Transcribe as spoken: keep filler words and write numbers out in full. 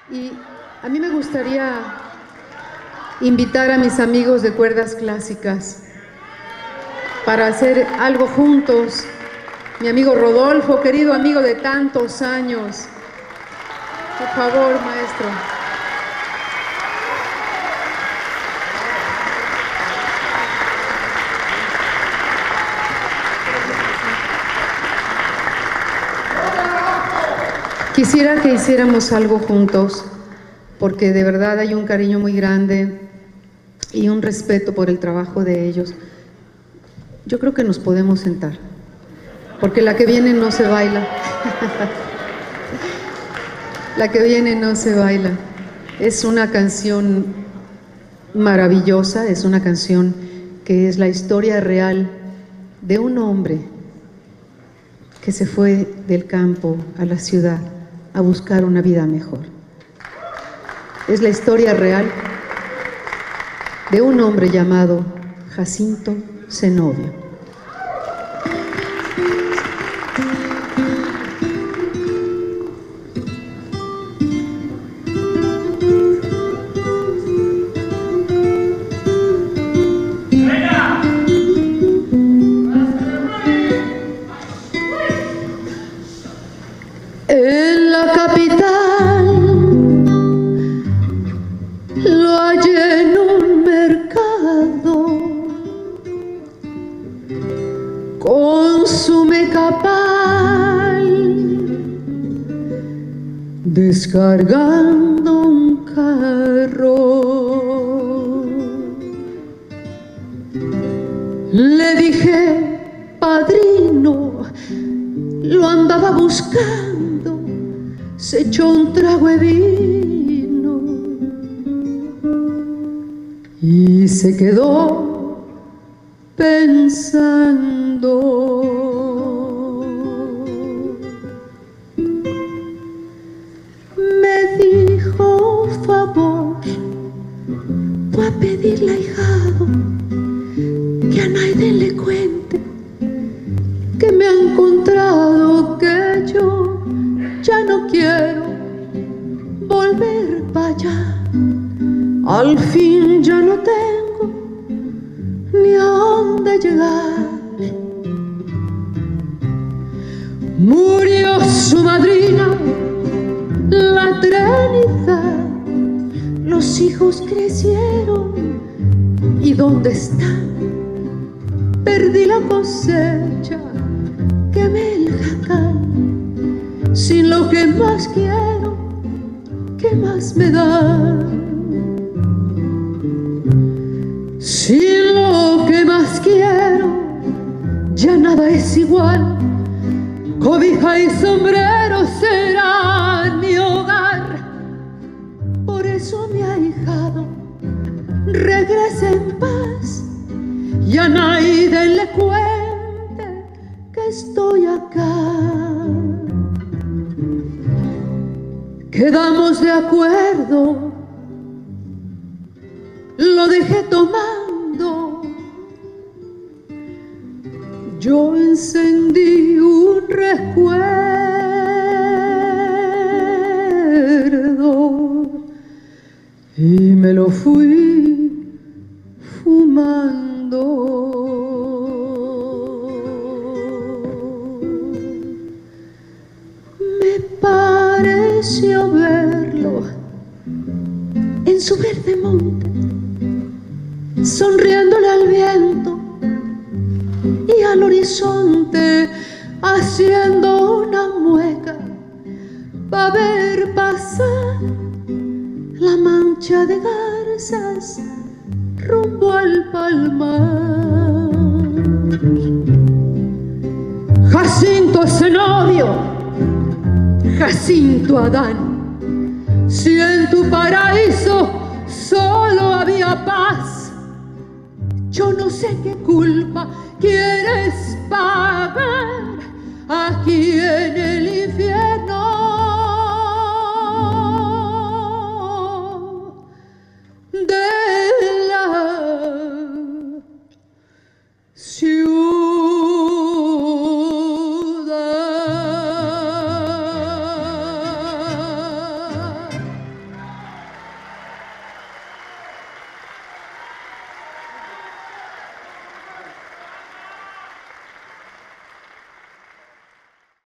Y a mí me gustaría invitar a mis amigos de cuerdas clásicas para hacer algo juntos. Mi amigo Rodolfo, querido amigo de tantos años. Por favor, maestro. Quisiera que hiciéramos algo juntos, porque de verdad hay un cariño muy grande y un respeto por el trabajo de ellos. Yo creo que nos podemos sentar, porque la que viene no se baila. La que viene no se baila. Es una canción maravillosa, es una canción que es la historia real de un hombre que se fue del campo a la ciudad a buscar una vida mejor. Es la historia real de un hombre llamado Jacinto Zenobio. En la capital lo hallé en un mercado con su mecapal descargando un carro. Le dije, padrino, lo andaba buscando, se echó un trago de vino y se quedó pensando. Me dijo, favor, voy a pedirle a ahijado que a nadie le cuente que me ha encontrado, que yo ya no quiero volver para allá. Al fin ya no tengo ni a dónde llegar. Murió su madrina, la Trinidad. Los hijos crecieron, ¿y dónde están? Perdí la cosecha, quemé el jacal. Sin lo que más quiero, ¿qué más me da? Sin lo que más quiero, ya nada es igual. Cobija y sombrero será mi hogar. Por eso mi ahijado regrese en paz y a nadie le cuente que estoy acá. Quedamos de acuerdo, lo dejé tomando. Yo encendí un recuerdo y me lo fui fumando. Me pareció verlo en su verde monte, sonriéndole al viento y al horizonte, haciendo una mueca para ver pasar la mancha de garzas rumbo al palmar. Jacinto Zenobio, Jacinto Adán, si en tu paraíso solo había paz, yo no sé qué culpa quieres pagar.